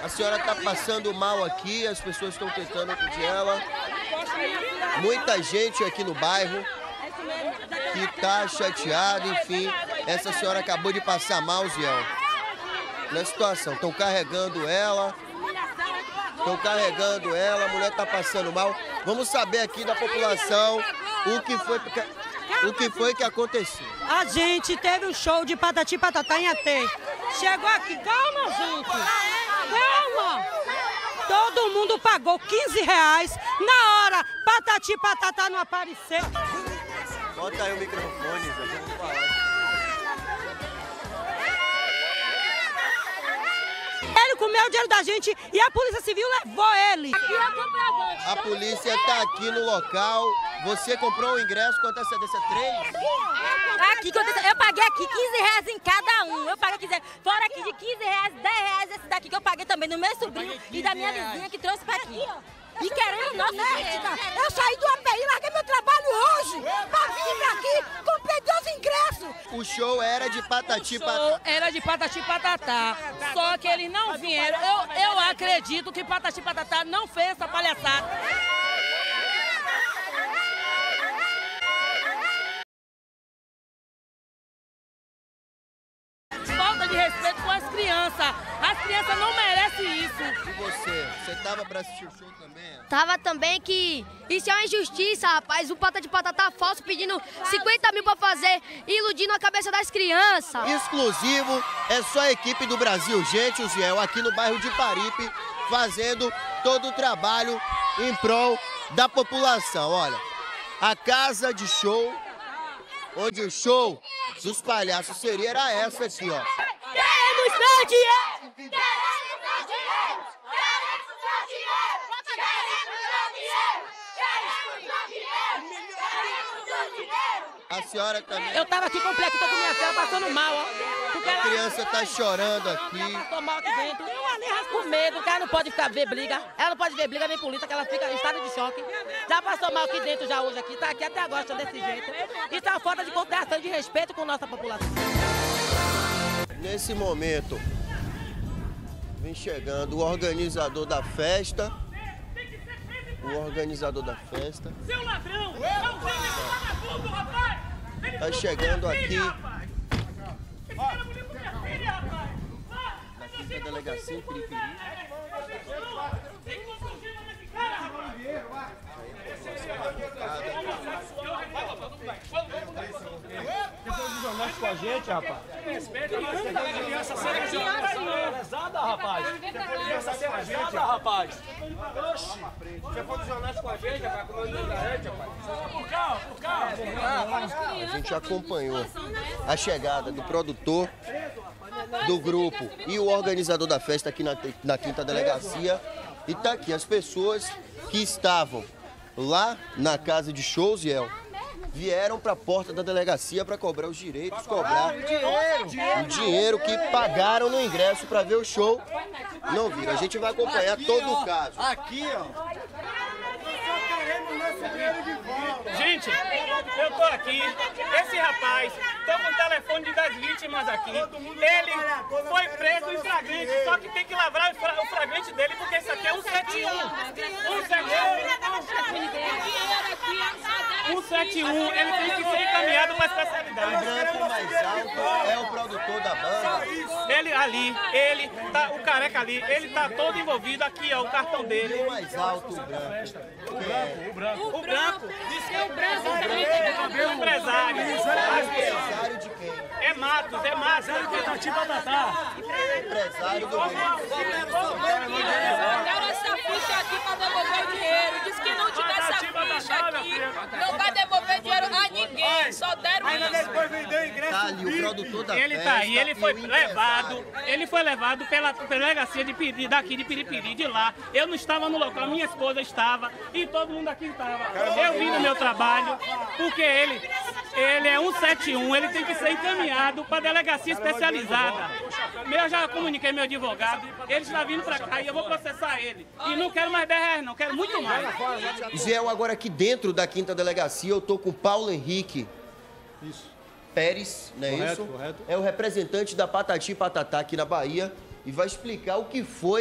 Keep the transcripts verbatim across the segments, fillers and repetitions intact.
A senhora está passando mal aqui, as pessoas estão tentando acudir ela. Muita gente aqui no bairro que está chateada, enfim. Essa senhora acabou de passar mal, Ziel. Na situação, estão carregando ela. Estão carregando ela, a mulher está passando mal. Vamos saber aqui da população o que foi, o que, foi que aconteceu. A gente teve um show de Patati Patatá em Atê. Chegou aqui, calma, gente. Calma. Todo mundo pagou quinze reais. Na hora, Patati Patatá não apareceu. Bota aí o microfone, Zé, vamos falar. Ele comeu o dinheiro da gente e a Polícia Civil levou ele. A polícia está aqui no local. Você comprou o ingresso com antecedência três? Aqui, eu paguei aqui quinze reais em cada um. Eu paguei quinze reais. Fora aqui de quinze reais, dez reais esse daqui que eu paguei também no meu sobrinho e da minha vizinha que trouxe para aqui. E querendo nosso dinheiro. Eu saí do A P I, larguei meu trabalho hoje pra vir pra aqui, comprei dois ingressos. O show era de Patati Patatá. Era de Patati Patatá, só que eles não vieram. Eu, eu acredito que Patati Patatá não fez essa palhaçada. Falta de respeito com as crianças. As crianças não merecem isso. E você? Você tava pra assistir o show também? Tava também que isso é uma injustiça, rapaz. O Patati Patatá falso pedindo cinquenta mil pra fazer, iludindo a cabeça das crianças. Exclusivo, é só a equipe do Brasil Gente, o Ziel, aqui no bairro de Paripe, fazendo todo o trabalho em prol da população. Olha, a casa de show, onde o show dos palhaços seria, era essa aqui, ó. Queremos meu dinheiro! Queremos meu dinheiro! A senhora também. Eu tava aqui completo, tô com minha filha passando mal, ó. Porque A ela criança tá chorando aqui. passou mal aqui dentro. Com medo, que ela não pode ficar ver briga. Ela não pode ver briga nem polícia, que ela fica em estado de choque. Já passou mal aqui dentro, já hoje aqui. Tá aqui até agora, tá desse jeito. Isso é uma falta de consideração, de respeito com nossa população. Nesse momento, vem chegando o organizador da festa. O organizador da festa. Seu ladrão! Não tem vagabundo, rapaz! Tá chegando aqui. Esse cara é bonito com minha filha, rapaz! Daqui da delegacia em Piripiri. Tem que fugir desse cara, rapaz! Mexe com a gente, rapaz. Respeita a criança Pesada, rapaz. Criança pesada, rapaz. Oxi. Você for desonesto com a gente, rapaz, com o nome da gente, rapaz. Por cá, por cá! A gente acompanhou a chegada do produtor do grupo e o organizador da festa aqui na, na quinta delegacia. E tá aqui as pessoas que estavam lá na casa de shows, Ziel, vieram para a porta da delegacia para cobrar os direitos, cobrar o dinheiro que pagaram no ingresso para ver o show. Não viram. A gente vai acompanhar todo o caso. Aqui, ó. Gente, eu tô aqui, esse rapaz, tô com o telefone de das vítimas aqui, ele foi preso em flagrante, só que tem que lavrar o fra- o flagrante dele, porque isso aqui é um sete um, um sete um, ele tem que ser encaminhado para a O especialidade. branco mais alto é o produtor da banda. Ele ali, ele, tá, o careca ali, ele tá todo envolvido, aqui ó, o cartão E dele. o mais alto, o branco. O branco, disse que é o branco, o empresário. Empresário de quem? É Matos, é Matos. Patati Patatá. Empresário do Rio. Deram essa ficha aqui pra devolver o dinheiro. Diz que não tiver essa ficha aqui, não vai devolver dinheiro a ninguém. Só deram isso. Tá ali o produtor da Ele festa. tá aí, ele e foi o levado, empresário. ele foi levado pela delegacia de Piri, daqui de Piripiri, de lá. Eu não estava no local, minha esposa estava e todo mundo aqui estava. Eu vim no meu trabalho, porque ele, ele é um sete um, ele tem que ser encaminhado para a delegacia especializada. Eu já comuniquei meu advogado, ele está vindo para cá e eu vou processar ele. E não quero mais dez reais, não, quero muito mais. Ziel, agora aqui dentro da quinta delegacia, eu tô com o Paulo Henrique Isso. Pérez, não é Correto, isso? correto. É o representante da Patati Patatá aqui na Bahia e vai explicar o que foi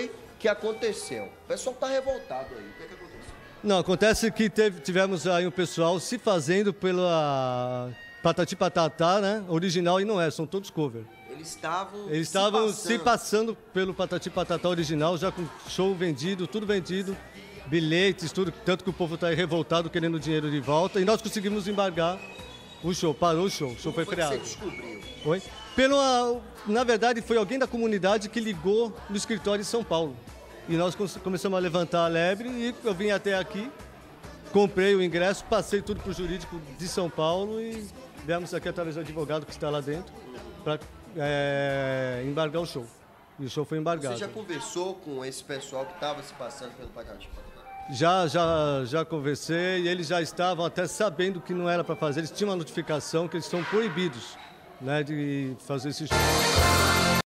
que aconteceu. O pessoal está revoltado aí. O que, é que aconteceu? Não, acontece que teve, tivemos aí um pessoal se fazendo pela Patati Patatá, né? Original, e não é, são todos cover. Eles estavam Eles estavam se, se passando pelo Patati Patatá original, já com show vendido, tudo vendido, bilhetes, tudo, tanto que o povo está aí revoltado, querendo o dinheiro de volta, e nós conseguimos embargar o show, parou o show, o show foi freado. Como você descobriu? Oi? Pelo, na verdade, foi alguém da comunidade que ligou no escritório em São Paulo. E nós começamos a levantar a lebre e eu vim até aqui, comprei o ingresso, passei tudo para o jurídico de São Paulo e viemos aqui através do advogado que está lá dentro para é, embargar o show. E o show foi embargado. Você já conversou com esse pessoal que estava se passando pelo Patati Patatá? Já, já, já conversei e eles já estavam até sabendo que não era para fazer. Eles tinham uma notificação que eles são proibidos, né, de fazer esse show.